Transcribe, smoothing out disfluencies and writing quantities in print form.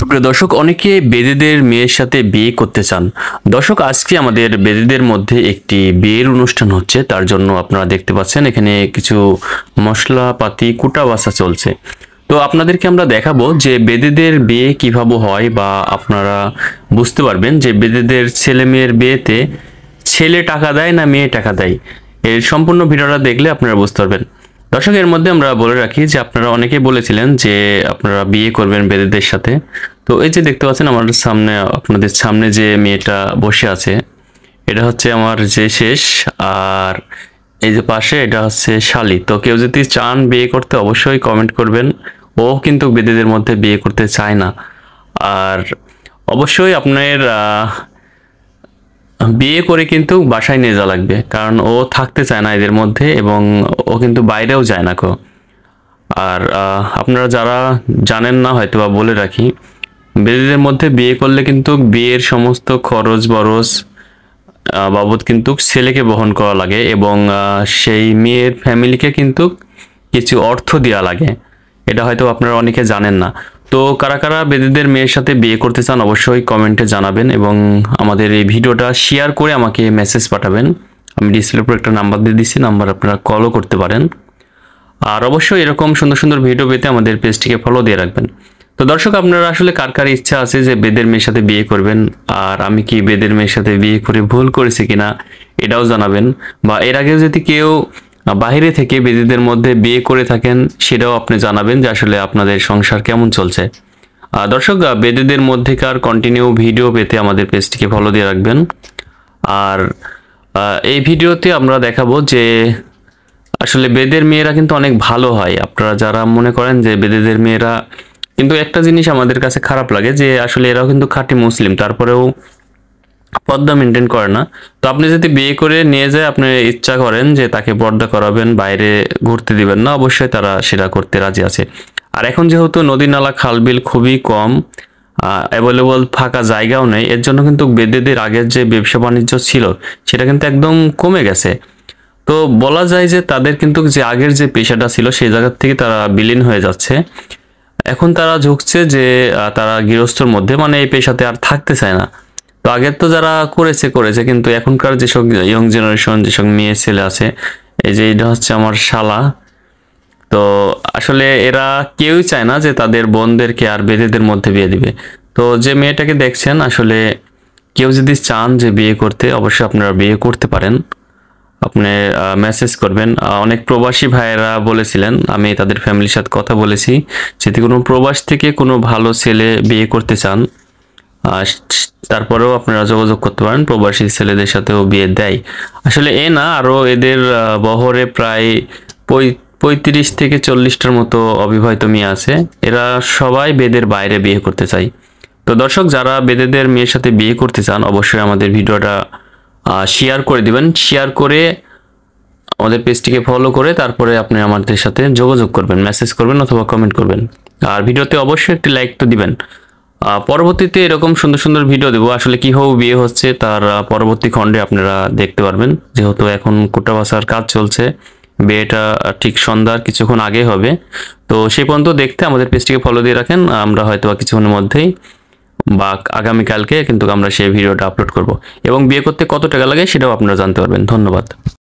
সুপ্রিয় দর্শক, অনেকে বেদেদের মেয়ের সাথে বিয়ে করতে চান। দর্শক, আজকে আমাদের বেদেদের মধ্যে একটি বিয়ের অনুষ্ঠান হচ্ছে। তার জন্য আপনারা দেখতে পাচ্ছেন এখানে কিছু মশলাপাতি কুটা বাছা চলছে। তো আপনাদেরকে আমরা দেখাবো যে বেদেদের বিয়ে কিভাবে হয়, বা আপনারা বুঝতে পারবেন যে বেদেদের ছেলে মেয়ের বিয়েতে ছেলে টাকা দেয় না মেয়ে টাকা দেয়। এর সম্পূর্ণ ভিডিওটা দেখলে আপনারা বুঝতে পারবেন। দর্শক, এর মধ্যে আমরা বলে রাখি যে আপনারা অনেকেই বলেছিলেন যে আপনারা বিয়ে করবেন বেদেদের সাথে। তো এই যে দেখতে পাচ্ছেন আমাদের সামনে, আপনাদের সামনে যে মেয়েটা বসে আছে, এটা হচ্ছে আমার যে শেষ, আর এই যে পাশে এটা হচ্ছে শালি। তো কেউ যদি চান বিয়ে করতে অবশ্যই কমেন্ট করবেন। ও কিন্তু বেদেদের মধ্যে বিয়ে করতে চায় না। আর অবশ্যই আপনার বিয়ে করে কিন্তু বাসায় নিয়ে যাওয়া লাগবে, কারণ ও থাকতে চায় না এদের মধ্যে, এবং ও কিন্তু বাইরেও যায় না কো। আর আপনারা যারা জানেন না হয়তো বা বলে রাখি, বেদেদের মধ্যে বিয়ে করলে কিন্তু বিয়ের সমস্ত খরচ বরচ বাবদ কিন্তু ছেলেকে বহন করা লাগে, এবং সেই মেয়ের ফ্যামিলিকে কিন্তু কিছু অর্থ দেওয়া লাগে। এটা হয়তো আপনারা অনেকে জানেন না। তো কারা কারা বেদেদের মেয়ের সাথে বিয়ে করতে চান অবশ্যই কমেন্টে জানাবেন, এবং আমাদের এই ভিডিওটা শেয়ার করে আমাকে মেসেজ পাঠাবেন। আমি ডিসপ্লের উপর একটা নাম্বার দিয়ে দিচ্ছি, নাম্বার আপনারা কলও করতে পারেন। আর অবশ্যই এরকম সুন্দর সুন্দর ভিডিও পেতে আমাদের পেজটিকে ফলো দিয়ে রাখবেন। তো দর্শক, আপনারা আসলে কার কার ইচ্ছা আছে যে বেদের মেয়ের সাথে বিয়ে করবেন, আর আমি কি বেদের মেয়ের সাথে বিয়ে করে ভুল করেছি কিনা এটাও জানাবেন। বা এর আগে যদি কেউ বাইরে থেকে বেদেদের মধ্যে বিয়ে করে থাকেন সেটাও আপনি জানাবেন যে আসলে আপনাদের সংসার কেমন চলছে। দর্শক, বেদেদের মধ্যেকার কন্টিনিউ ভিডিও পেতে আমাদের পেজটিকে ফলো দিয়ে রাখবেন। আর এই ভিডিওতে আমরা দেখাবো যে আসলে বেদের মেয়েরা কিন্তু অনেক ভালো হয়। আপনারা যারা মনে করেন যে বেদেদের মেয়েরা, কিন্তু একটা জিনিস আমাদের কাছে খারাপ লাগে যে আসলে এরাও কিন্তু খাঁটি মুসলিম, তারপরেও পর্দা মেনটেন করে না। তো আপনি যদি বিয়ে করে নিয়ে যায়, আপনি ইচ্ছা করেন যে তাকে পর্দা করাবেন, বাইরে ঘুরতে দিবেন না, অবশ্যই তারা সেটা করতে রাজি আছে। আর এখন যেহেতু নদী নালা খালবিল খুবই কম, অ্যাভেলেবল ফাঁকা জায়গাও নেই, এর জন্য কিন্তু বেদেদের আগের যে ব্যবসা বাণিজ্য ছিল সেটা কিন্তু একদম কমে গেছে। তো বলা যায় যে তাদের কিন্তু যে আগের যে পেশাটা ছিল সেই জায়গা থেকে তারা বিলীন হয়ে যাচ্ছে। এখন তারা ঝুঁকছে যে তারা গৃহস্থর মধ্যে, মানে এই পেশাতে আর থাকতে চায় না। তো আগের তো যারা করেছে করেছে, কিন্তু এখনকার যেসব ইয়ং জেনারেশন, যেসব মেয়ে ছেলে আছে, এই যে এটা হচ্ছে আমার শালা, তো আসলে এরা কেউই চায় না যে তাদের বোনদেরকে আর বেদেদের মধ্যে বিয়ে দিবে। তো যে মেয়েটাকে দেখছেন, আসলে কেউ যদি চান যে বিয়ে করতে, অবশ্যই আপনারা বিয়ে করতে পারেন। আপনি মেসেজ করবেন। অনেক প্রবাসী ভাইয়েরা বলেছিলেন, আমি তাদের ফ্যামিলির সাথে কথা বলেছি, যদি কোনো প্রবাস থেকে কোনো ভালো ছেলে বিয়ে করতে চান, তারপরেও আপনারা যোগাযোগ করতে পারেন, প্রবাসী ছেলেদের সাথেও বিয়ে দেয়। আসলে এ না, আরও এদের বহরে প্রায় 35 থেকে 40টার মতো অবিবাহিত মেয়ে আছে। এরা সবাই বেদের বাইরে বিয়ে করতে চায়। তো দর্শক, যারা বেদেদের মেয়ের সাথে বিয়ে করতে চান অবশ্যই আমাদের ভিডিওটা শেয়ার করে দিবেন। শেয়ার করে আমাদের পেজটিকে ফলো করে তারপরে আপনি আমাদের সাথে যোগাযোগ করবেন, মেসেজ করবেন অথবা কমেন্ট করবেন। আর ভিডিওতে অবশ্যই একটি লাইক তো দিবেন। পরবর্তীতে এরকম সুন্দর সুন্দর ভিডিও দেবো। আসলে কীভাবে বিয়ে হচ্ছে তার পরবর্তী খণ্ডে আপনারা দেখতে পারবেন, যেহেতু এখন কোটা বাছার কাজ চলছে। বিয়েটা ঠিক সন্ধ্যার কিছুক্ষণ আগে হবে। তো সেই পর্যন্ত দেখতে আমাদের পেজটিকে ফলো দিয়ে রাখেন। আমরা হয়তো কিছুক্ষণের মধ্যেই বা আগামীকালকে কিন্তু আমরা সেই ভিডিওটা আপলোড করব, এবং বিয়ে করতে কত টাকা লাগে সেটাও আপনারা জানতে পারবেন। ধন্যবাদ।